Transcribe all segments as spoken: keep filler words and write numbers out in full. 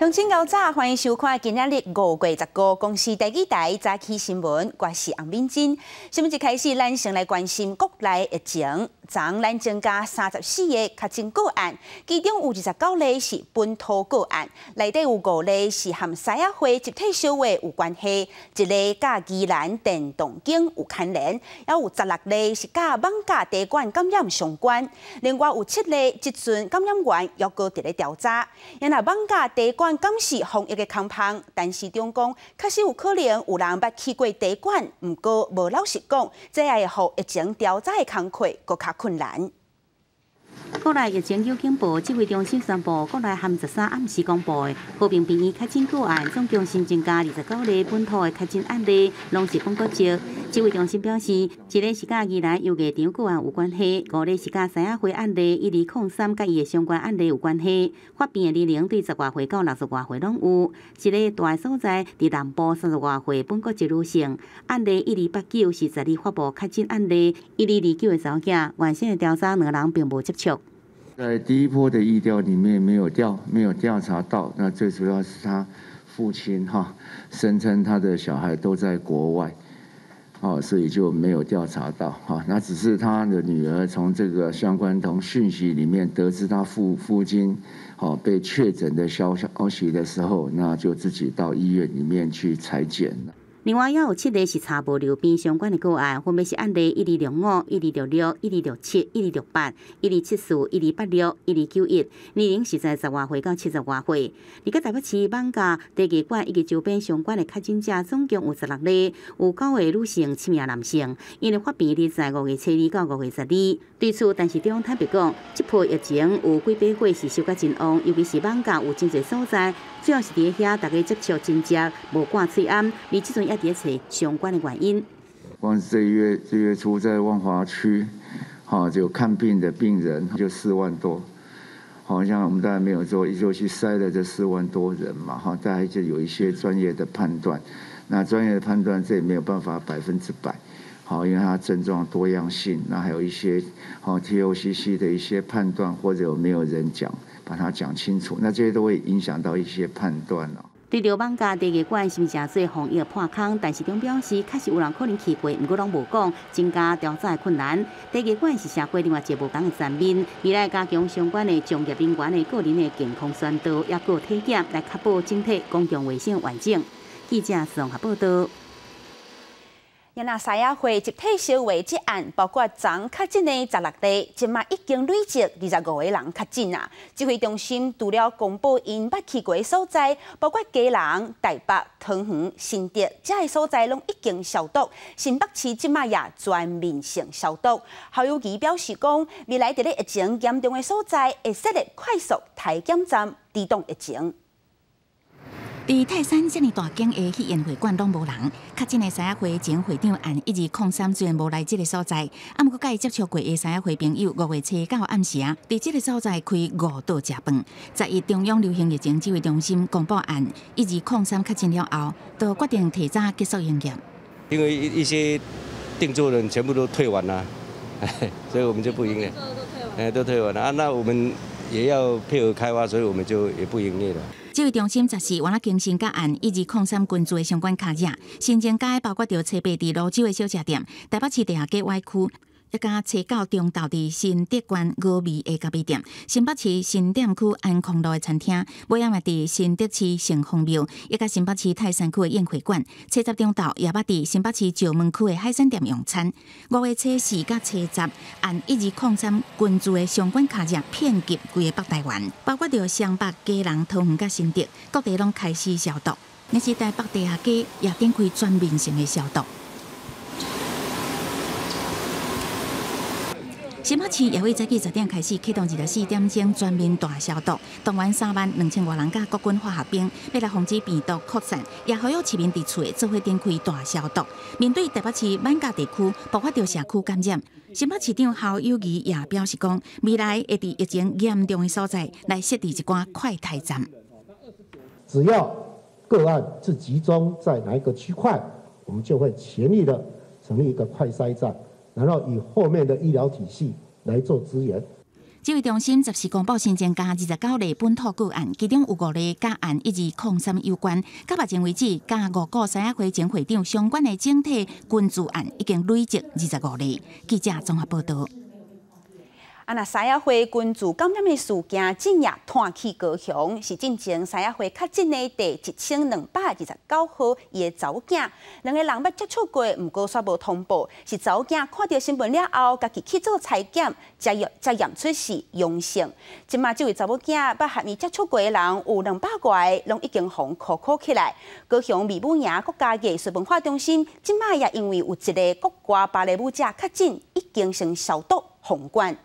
乡亲高早，欢迎收看今仔日五月十五公司第几台早起新闻，我是洪敏珍。新闻一开始，咱先来关心国内疫情。昨咱增加三十四个确诊个案，其中有二十九例是本土个案，内底有五例是和西亚会集体烧话有关系，一例甲宜兰电动景有牵连，也有十六例是甲网咖茶馆感染相关。另外有七例即阵感染源犹搁伫咧调查。因若网咖茶馆敢是防疫的空棚，但是中讲确实有可能有人捌去过茶馆，毋过无老实讲，这也会互疫情调查的工作搁较困难。 国内疫情有警报，指挥中心宣布，国内含十三暗时公布的和平病院确诊个案，总共新增加二十九例本土的确诊案例，拢是本国籍。指挥中心表示，一例是甲宜兰游艺场个案有关系，五例是甲西亚会案例，一例零三甲伊的相关案例有关系。发病的年龄对十外岁到六十外岁拢有。一例大的所在伫南部三十外岁本国籍女性，案例一二八九是十例发布确诊案例，一二二九的查某囝，原先的调查两人并无接触。 在第一波的疫调里面没有调没有调查到，那最主要是他父亲哈声称他的小孩都在国外，哦，所以就没有调查到哈。那只是他的女儿从这个相关同讯息里面得知他父父亲哦被确诊的消消息的时候，那就自己到医院里面去采检了。 另外，也有七例是查无流病相关的个案，分别是案例一二六五、一二六六、一二六七、一二六八、一二七四、一二八六、一二九一，年龄是在十外岁到七十外岁。而个台北市网咖茶艺馆以及周边相关的确诊者总共有十六例，有九位女性、七名男性，因为发病日在五月七日到五月十二。对此，陈市长坦白讲，这波疫情有几百岁是收较真旺，尤其是网咖有真侪所在，主要是伫遐大家接触真接，无挂喙暗，而即阵也伫找相关的原因。 光是这月这月初在万华区，好就看病的病人就四万多，好像我们当然没有做，就去筛了这四万多人嘛，哈，大家就有一些专业的判断，那专业的判断这也没有办法百分之百。好，因为它症状多样性，那还有一些好 T O C C 的一些判断，或者有没有人讲把它讲清楚，那这些都会影响到一些判断了。 对着网咖茶艺馆是毋是真侪防疫破空，但是中表示确实有人可能去过，毋过拢无讲，增加调查的困难。茶艺馆是社会另外一个无同的层面，未来加强相关的从业人员的个人的健康宣导，也个体检来确保整体公共卫生完整。记者综合报道。 因那西亚会集体烧话这案，包括昨确诊的十六例，即马已经累积二十五个人确诊啊。指挥中心除了公布因捌去过的所在，包括基隆、台北、桃园、新竹这些所在，拢已经消毒。新北市即马也全面性消毒。侯友宜表示讲，未来伫咧疫情严重的所在，会设立快速体检站，自动疫情。 伫泰山这么大间的戏宴会馆拢无人，确诊的西亚会前会长按一二零三虽然无来这个所在，啊，毋过甲伊接触过的西亚会朋友，五月初九暗时啊，伫这个所在开五道食饭。在伊中央流行疫情指挥中心公布按一二零三确诊了后，就决定提早结束营业。 因为一些订座人全部都退完了，所以我们就不营业。哎，都退完了啊，那我们也要配合开发，所以我们就也不营业了。 指挥中心十四原来更新甲按一二零三群聚的相关卡价，新增加包括着车北伫泸州的小吃店、台北市地下街歪区，一甲车到中道伫新德关峨眉的咖啡店、新北市新店区安康路的餐厅，尾仔嘛伫新德市成丰庙，一甲新北市泰山区的宴会馆，车十中道也捌伫新北市石门区的海产店用餐。五月初四甲初十按一二零三群聚的相关卡价遍及规个北台湾，包括着双北、基隆、桃园甲新竹，各地拢开始消毒。那是台北地下街也展开全面性的消毒。新北市也会早起十点开始启动二十四点钟全面大消毒，动员三万两千多人甲国军化学兵，要来防止病毒扩散，也呼吁市民伫厝做伙展开大消毒。面对台北市万家地区爆发着社区感染，新北市长侯友宜也表示讲，未来会伫疫情严重的所在来设置一寡快筛站。 只要个案是集中在哪一个区块，我们就会全力的成立一个快筛站。然后以后面的医疗体系来做支援。 指挥中心十四公布新增加二十九例本土个案，其中有五例甲案以及矿山有关。到目前为止，甲五个三亚会前会长相关的整体群聚案已经累积二十五例。记者综合报道。 啊，那三亚会群聚感染的事件正夜传去高雄，是进前三亚会确诊的第一千两百二十九号伊的查某囝，两个人捌接触过，毋过煞无通报。是查某囝看到新闻了后，家己去做采检，才验才验出是阳性。即马这位查某囝捌和伊接触过的人有两百多个，拢已经互扣扣起来。高雄美武营国家艺术文化中心，即马也因为有一个国外芭蕾舞者确诊，已经先消毒封管。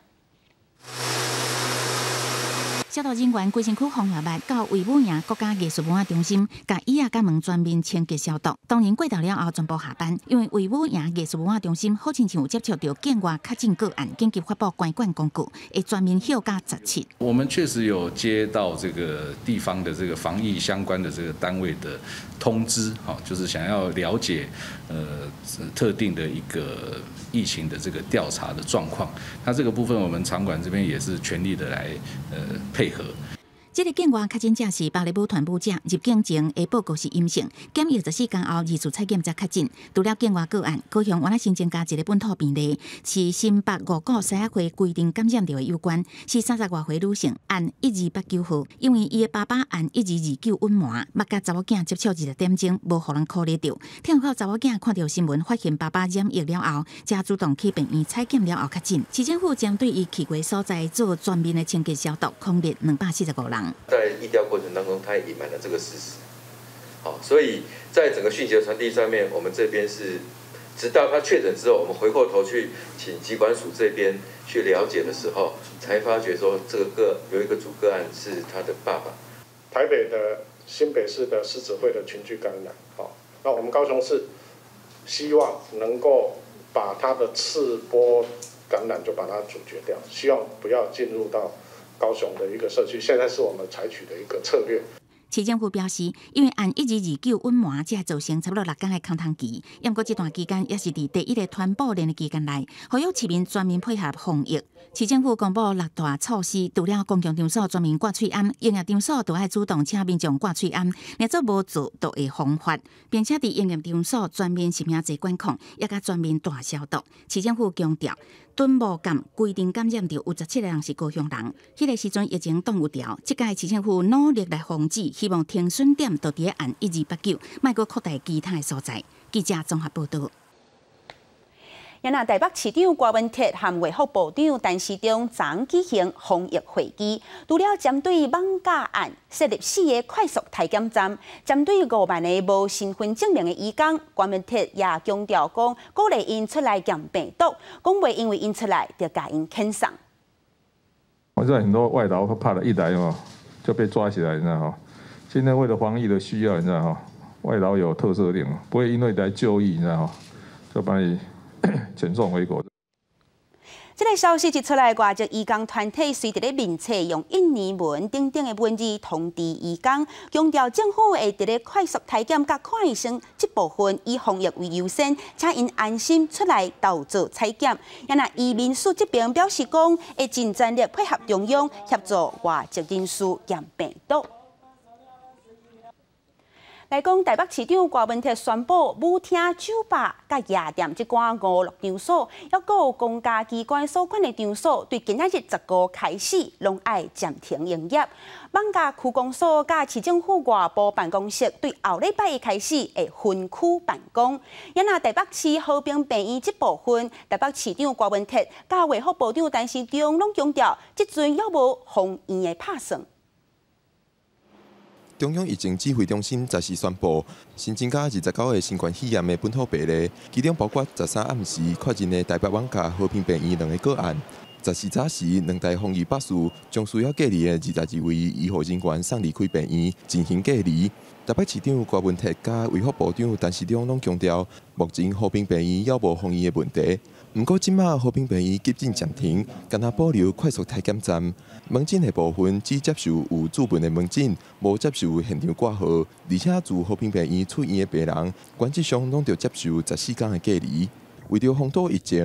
消毒人员规身躯防护物到维武营国家艺术文化中心，甲椅仔甲门全面清洁消毒。当然过到了后全部下班，因为维武营艺术文化中心好亲像有接触到境外确诊个案，紧急发布关管公告，会全面休假十七。 我们确实有接到这个地方的这个防疫相关的这个单位的通知，哈，就是想要了解呃特定的一个疫情的这个调查的状况。那这个部分我们场馆这边也是全力的来呃配合。 这个境外确诊者是芭蕾舞团舞者，入境前的报告是阴性，检疫十四天后二次采检才确诊。除了境外个案，高雄原来新增加一个本土病例，是新北五股西亚会规定感染到的有关，是三十外岁女性，按一二八九号，因为伊的爸爸按一二二九隐瞒，捌甲查某囝接触二十点钟，无互人考虑到。听后查某囝看到新闻，发现爸爸染疫了后，才主动去病院采检了后确诊。市政府将对伊去过所在做全面的清洁消毒，控制两百四十五人。 在疫调过程当中，他也隐瞒了这个事实。好，所以在整个讯息的传递上面，我们这边是直到他确诊之后，我们回过头去请疾管署这边去了解的时候，才发觉说这个个有一个主个案是他的爸爸。 台北的新北市的狮子会的群聚感染，好，那我们高雄市希望能够把他的次波感染就把它阻绝掉，希望不要进入到高雄的一个社区，现在是我们采取的一个策略。 市政府表示，因为按一二二九隐瞒，才会造成差不多六天的空窗期。不过这段期间也是伫第一个传播链的期间内，呼吁市民全面配合防疫。市政府公布六大措施，除了公共场所全面挂喙罨，营业场所都要主动请民众挂喙罨，若做无做，就会罚款，并且伫营业场所全面实名制管控，也甲全面大消毒。市政府强调，敦无感规定感染到有十七个人是高雄人，迄、那个时阵疫情挡有条，即届市政府努力来防治，希望停损点就伫按一二八九，莫阁扩大其他的所在。记者综合报道。 也那台北市长郭文铁和卫福部长陈时中昨举行防疫会议，除了针对网假案设立四个快速体检站，针对五万个无身份证明的移工，郭文铁也强调讲，鼓励因出来验病毒，讲袂因为因出来就甲因遣送。 我知道很多外劳他怕了一来哦就被抓起来，你知道哈？现在为了防疫的需要，你知道哈？外劳有特赦令，不会因为来就医，你知道哈，就把你遣送回国。 这个消息一出来，外籍移工团体随着咧面册用印尼文等等的文字通知移工，强调政府会伫咧快速体检甲看医生这部分以防疫为优先，请因安心出来到做采检。也那移民署这边表示讲，会尽全力配合中央协助外籍人士验病毒。来讲，台北市长郭文铁宣布，舞厅、酒吧、甲夜店即寡五六场所，还有公家机关所管的场所，对今仔日十五开始，拢爱暂停营业。网家区公所甲市政府外部办公室，对后礼拜一开始会分区办公。也那台北市和平病院这部分，台北市长郭文铁甲卫福部长陈时中拢强调，即阵还无防院的拍算。 中央疫情指挥中心十四宣布，新增加二十九个新冠肺炎的本土病例，其中包括十三暗时确诊的台北网咖和平病院两个个案。十四早时，两台防疫巴士将需要隔离的二十二位医护人员送离开病院进行隔离。台北市长郭文铁甲卫福部长陈时中拢强调，目前和平病院也无防疫的问题。不过，即马和平病院急诊暂停，干那保留快速体检站。门诊的部分只接受有主文的门诊，无接受现场挂号，而且自和平病院出院的病人，原则上拢要接受十四天的隔离。为着防堵疫情，台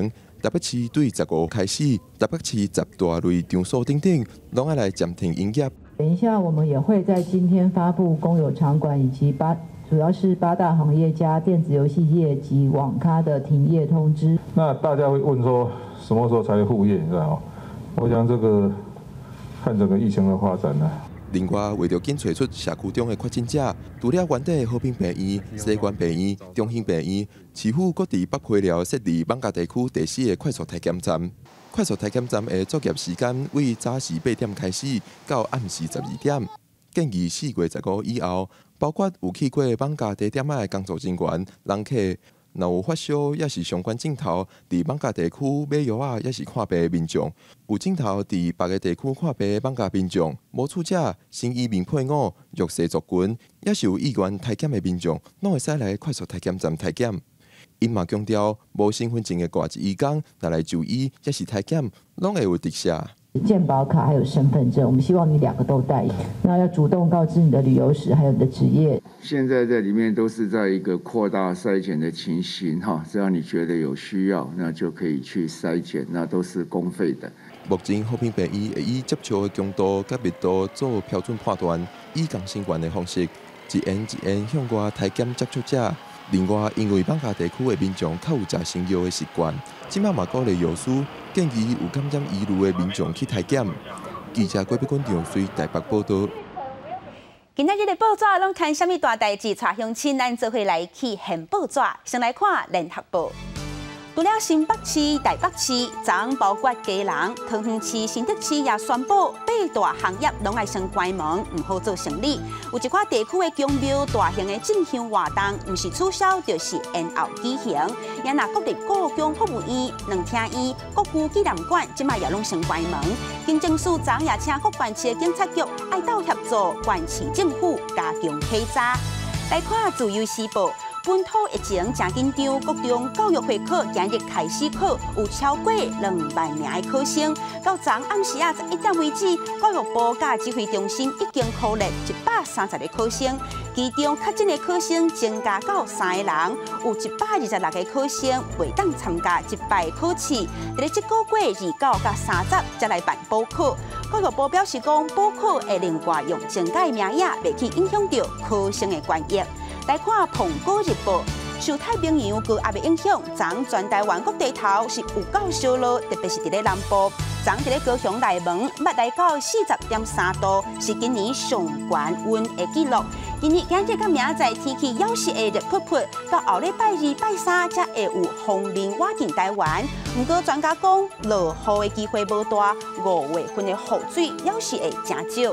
台北市对十五开始，台北市十大类场所等等，拢要来暂停营业。 等一下，我们也会在今天发布公有场馆以及八，主要是八大行业加电子游戏业及网咖的停业通知。 那大家会问说，什么时候才会复业？你知道吗？我想这个看整个疫情的发展呢。 另外，为着紧找出社区中的确诊者，除了原地和平病院、西关病院、中兴病院，市府各地北溪寮设立艋舺地区第四个快速体检站。快速体检站的作业时间为早时八点开始，到暗时十二点。建议四月十五以后，包括有去过艋舺地点的工作人员、人客，若有发烧也是相关镜头，伫艋舺地区买药啊，也是看病的民众，有镜头伫别个地区看病的艋舺民众，无厝者、新移民配偶、弱势族群，也是有意愿体检的民众，拢会使来快速体检站体检。因嘛强调，无身份证的挂一义工，拿来就医也是体检，拢会有特赦。 健保卡还有身份证，我们希望你两个都带。那要主动告知你的旅游史，还有你的职业。 现在在里面都是在一个扩大筛检的情形哈，只要你觉得有需要，那就可以去筛检，那都是公费的。 目前和平病院会以接触的强度甲密度做标准判断，以共新冠的方式，一言一言向外体检接触者。另外，因为艋舺地区的民众较有食生药的习惯，即马嘛鼓励药师建议有感染疑虑的民众去体检。记者郭碧君长随台北报道。 今仔日的报纸拢看什么大代志？带乡亲咱做伙来去现报纸，先来看《联合报》。除了新北市、台北市，昨包括基隆、桃园市、新竹市也宣布八大行业拢爱先关门，唔好做生意。有一寡地区的公庙大型的进香活动，唔是取消就是延后举行。也那各地各宫服务院、两厅院、各区纪念馆，即卖也拢先关门。行政署昨也请各县市的警察局爱斗协作，县市政府加强稽查。来看《自由时报》。本土疫情正紧张，各中教育会考今日开始考，有超过两万名的考生。到昨暗时啊十一点为止，教育部甲指挥中心已经考列一百三十个考生，其中确诊的考生增加到三个人，有一百二十六个考生未当参加一百考试，伫咧这个月二九甲三十才来办补考。教育部表示讲，补考会另外用增加的名额，袂去影响到考生的权益。来看《苹果日报》，受太平洋高压的影响，昨全台湾各地头是有够烧热，特别是伫咧南部。昨伫咧高雄内门，捌来到四十点三度，是今年上悬温的记录。今日今日甲明仔载天气要是会热扑扑，到后礼拜二、拜三才会有风面挖进台湾。不过专家讲，落雨的机会无大，五月份的雨水要是会真少。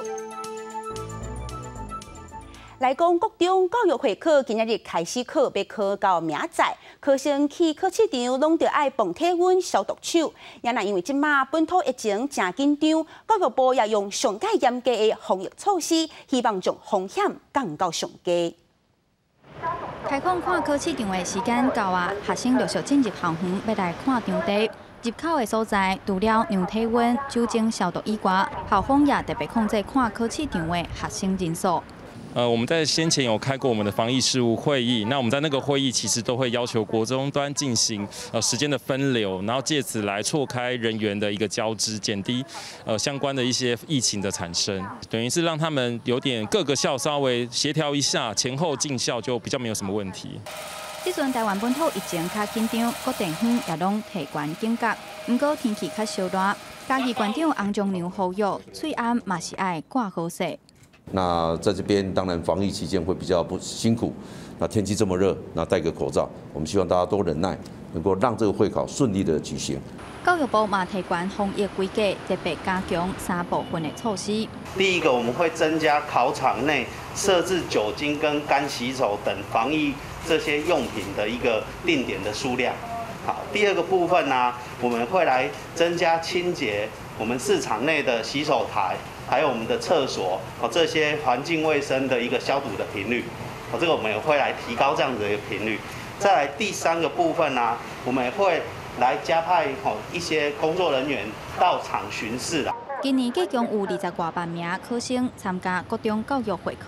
来讲，各中教育会考今日开始考，要考到明仔载。考生去考试场拢着爱碰体温、消毒手。也那因为即马本土疫情真紧张，教育部也用上界严格的防疫措施，希望将风险降到上低。 开放看考试场的时间到啊，学生陆续进入校园，要来看场地。入口的所在，除了量体温、酒精消毒以外，校方也特别控制看考试场的学生人数。 呃，我们在先前有开过我们的防疫事务会议，那我们在那个会议其实都会要求国中端进行呃时间的分流，然后借此来错开人员的一个交织，减低呃相关的一些疫情的产生，等于是让他们有点各个校稍微协调一下，前后进校就比较没有什么问题。 这阵台湾本土疫情较紧张，各地方也拢提悬警觉，不过天气较烧热，嘉义县长洪忠良呼吁，嘴暗嘛是爱挂好势。 那在这边当然防疫期间会比较不辛苦，那天气这么热，那戴个口罩，我们希望大家多忍耐，能够让这个会考顺利的举行。 教育部嘛提悬防疫规格，特别加强三部分的措施。 第一个，我们会增加考场内设置酒精跟干洗手等防疫这些用品的一个定点的数量。好，第二个部分呢、啊，我们会来增加清洁我们市场内的洗手台。还有我们的厕所哦，这些环境卫生的一个消毒的频率，哦，这个我们也会来提高这样子的一个频率。再来第三个部分呢、啊，我们也会来加派哦一些工作人员到场巡视啦。 今年计共有二十外万名考生参加各种教育会考，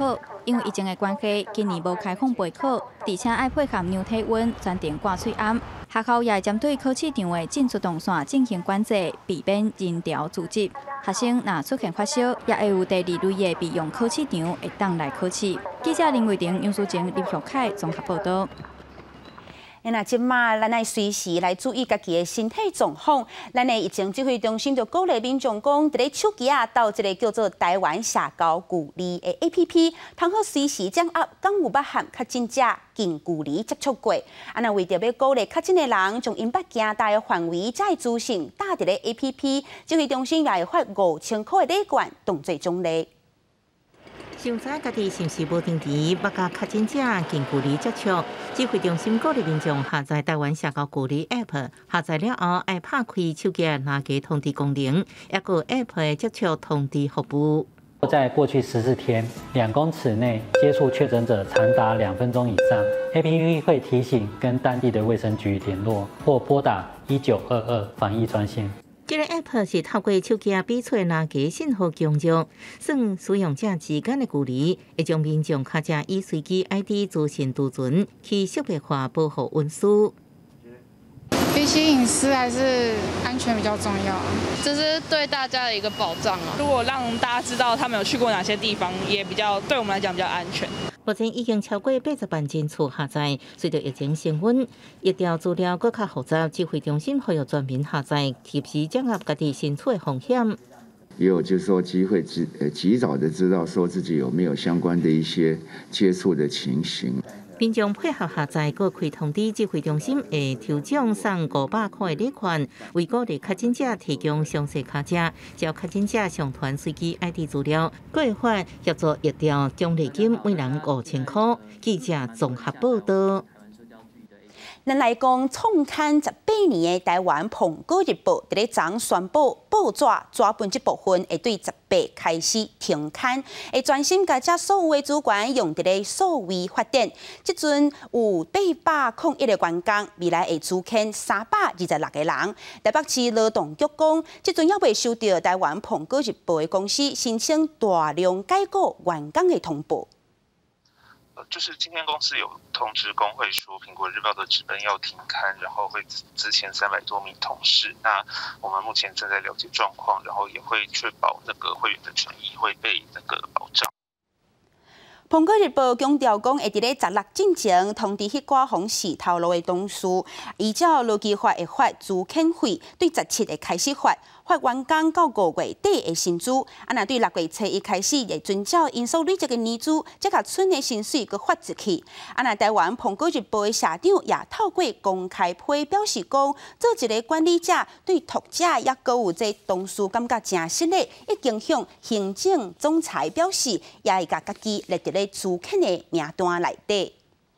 因为疫情的关系，今年无开放备考，而且爱配合量体温、暂停挂喙암。学校也针对考试场的进出动线进行管制，避免人潮聚集。学生若出现发烧，也会有第二类的备用考试场会当来考试。记者林伟婷、杨淑晴、李玉凯综合报道。 那即马，咱爱随时来注意家己的身体状况。咱的疫情指挥中心就鼓励民众讲，伫咧手机啊，到一个叫做台湾社交距离的 A P P， 通好随时掌握敢有捌和确诊者近距离接触过。啊，那为着要鼓励确诊的人将因捌行大的范围再资讯打伫咧 A P P， 指挥中心也会发五千块的礼券当做奖励。 想知家己是毋是无定期捌甲确诊者近距离接触，指挥中心鼓励民众下载台湾社交距离 App， 下载了后爱拍开手机拿给通知功能，也有 App 的接触通知服务。 在过去十四天，两公尺内接触确诊者长达两分钟以上 ，A P P 会提醒跟当地的卫生局联络，或拨打一九二二防疫专线。 这个 App 是透过手机比出拿给信号强弱，算使用者之间的距离，会将民众卡者以随机 I D 资讯储存，去识别化保护隐私。 比起隐私还是安全比较重要，这是对大家的一个保障啊。如果让大家知道他们有去过哪些地方，也比较对我们来讲比较安全。 目前已经超过八十万人次下载，随着疫情升温，疫调资料更较复杂，指挥中心呼吁全民下载，及时掌握家己身处的风险。 也有就是说机会及呃及早的知道说自己有没有相关的一些接触的情形。 民众配合下载，各开通知指挥中心会抽奖送五百块的礼券，为鼓励确诊者提供详细卡者，只要确诊者上传随机 I D 资料，各会发协助疫调奖励金每人五千块。记者综合报道。 咱来讲，创刊十八年的台湾《苹果日报》伫咧昨宣布，报纸纸本这部分会对十八开始停刊，会专心甲这所有的主管用伫咧数位发展。即阵有八百零一个员工，未来会组建三百二十六个人。台北市劳动局讲，即阵还未收到台湾《苹果日报》的公司申请大量解雇员工的通报。 呃，就是今天公司有通知工会说，苹果日报的纸本要停刊，然后会资遣三百多名同事。那我们目前正在了解状况，然后也会确保那个会员的权益会被那个保障。 苹果日报强调讲，会伫咧十六进前通知迄寡方式透露的董事，依照劳基法会发资遣费，对十七会开始发。发员工到五月底的薪资，啊，若对六月初一开始会遵照因所累积的年资，再甲剩的薪水佮发出去。啊，若台湾苹果日报的社长也透过公开批表示讲，做一个管理者对读者也佮有这同事感觉诚失礼，已经向行政总裁表示，也会甲家己列伫咧资遣的名单内底。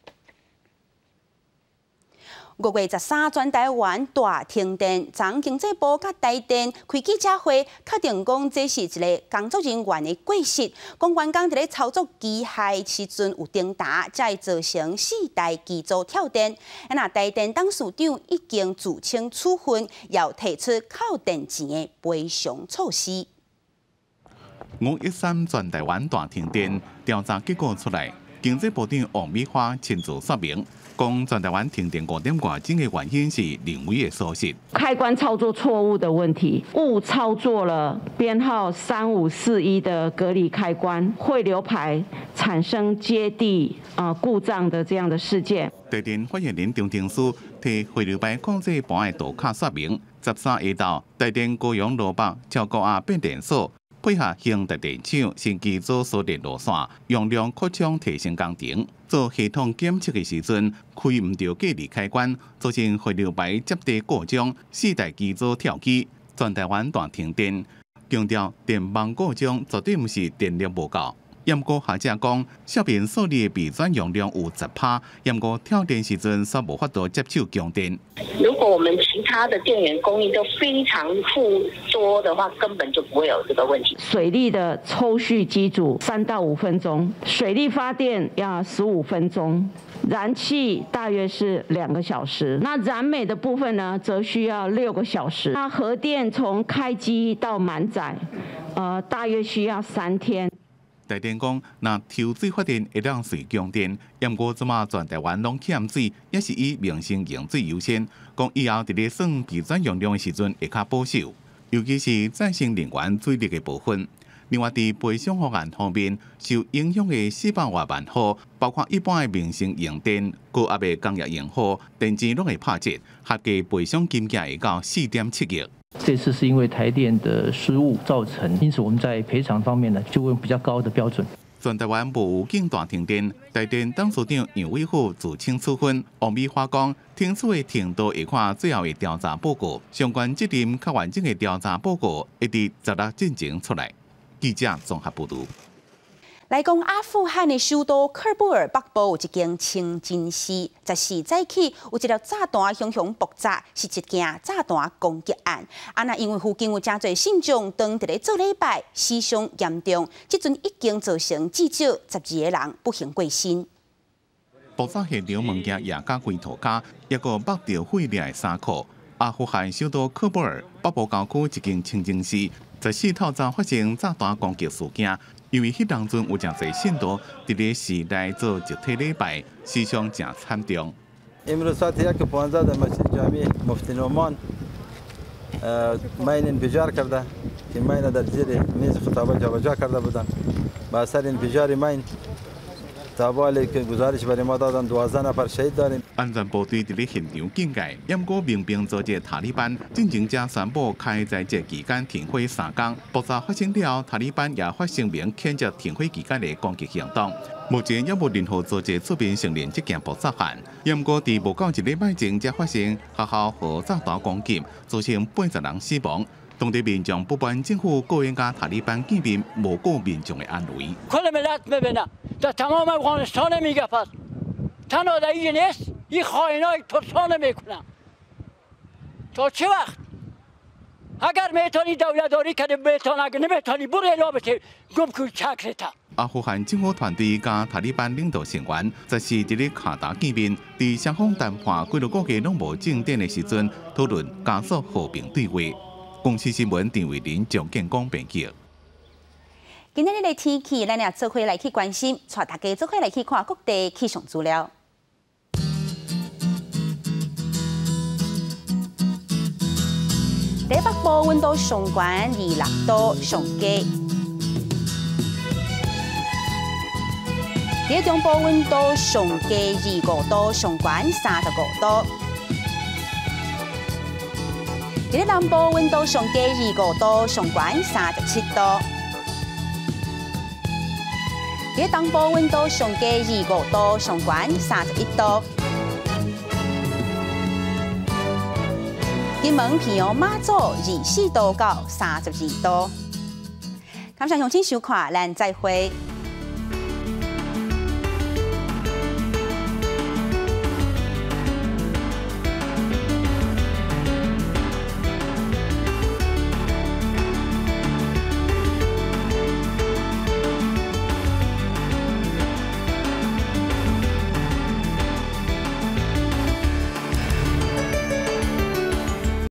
五月十三，全台湾大停电，昨经济部甲台电开记者会，确定讲这是一个工作人员的过失。讲员工伫咧操作机械时阵有叮打，才会造成四台机组跳电。啊，那台电董事长已经自称处分，要提出扣电钱的赔偿措施。 五一三全台湾大停电调查结果出来，经济部长王美花亲自说明。讲全台湾停电五点外钟的原因是人为的疏失， 开关操作错误的问题，误操作了编号三五四一的隔离开关汇流排，产生接地啊、呃、故障的这样的事件。 台电发言人张定书替汇流排控制盘的图卡说明，十三下昼台电高雄罗北超高压变电所。配合兴达电厂新机组所电路线用量扩张提升工程，做系统检测的时阵开唔到隔离开关，造成汇流排接地故障，四台机组跳机，全台湾大停电。强调电网故障绝对唔是电力无够。严过学者讲，小便所里的备转容量有十趴，严过跳电时阵煞无法度接受强电。 如果我们其他的电源供应都非常附多的话，根本就不会有这个问题。 水力的抽蓄机组三到五分钟，水力发电要十五分钟，燃气大约是两个小时。那燃煤的部分呢，则需要六个小时。那核电从开机到满载，呃，大约需要三天。 台电讲，若抽水发电会当随供电，不过即马全台湾拢欠水，也是以民生用水优先。讲以后伫咧算备转用量的时阵会较保守，尤其是再生能源水力的部分。另外，伫赔偿方案方面，受影响的四百外万户，包括一般的民生用电、高压的工业用户，电钱拢会拍折，合计赔偿金额会到四点七亿。 这次是因为台电的失误造成，因此我们在赔偿方面呢，就会用比较高的标准。 全台湾无有更大停电，台电董事长杨伟虎自请处分。王美花讲，停水的程度会看最后的调查报告，相关责任较完整的调查报告会伫十六进前出来。记者综合报道。 来讲，阿富汗的首都喀布尔北部有一间清真寺，十四早起有一条炸弹熊熊爆炸，是一件炸弹攻击案。啊，那因为附近有真侪信众当伫咧做礼拜，死伤严重，即阵已经造成至少十二个人不幸过身。 爆炸现场物件也加规涂骹，一个剥掉毁裂的衫裤。阿富汗首都喀布尔北部郊区一间清真寺，十四透早发生炸弹攻击事件。因为迄当阵有真侪信徒伫咧寺内做集体礼拜，死伤真惨重。 امروز یک پانزده در مسجد جامع مفتی نعمان ماین انفجار کرده که ماین در زیر میز خطابه جابجا کرده بودند با اثر انفجار ماین تابعالی که گزارش برای ما دادن دوازده نفر شهید داریم。 安全部队伫咧现场警戒，掩过民兵组织塔利班，进行者宣布开在这期间停火三天。爆炸发生了，塔利班也发声明谴责停火期间的攻击行动。目前也无任何组织出面承认这件爆炸案。掩过伫无到一礼拜前才发生学校和炸弹攻击，造成八十人死亡。当地民众不满政府个人甲塔利班见面，无顾民众的安危。 كل ملت ببینه در تمام افغانستان میگه پس تنها در این نیست این خائنای ترسانه میکنن تا چه وقت اگر میتونی دولتداری کنی میتونی اگر نمیتونی برو اعلام بشه گم کن چکرتا 阿富汗政府团队甲塔利班领导成员，则是伫咧卡达见面，伫双方谈判几落个月拢无进展的时阵，讨论加速和平对话。公司新闻陈伟林、蒋建光编辑。 今天的天气，咱也做伙来去关心，带大家做伙来去看各地气象资料。台北部温度上悬二六度上低，在中部温度上低二五度上悬三十五度，在南部温度上低二五度上悬三十七度。在东部温度上低二五度，上悬三十一度。金门、平阳、马祖二四度到三十二度。感谢乡亲收看，咱再会。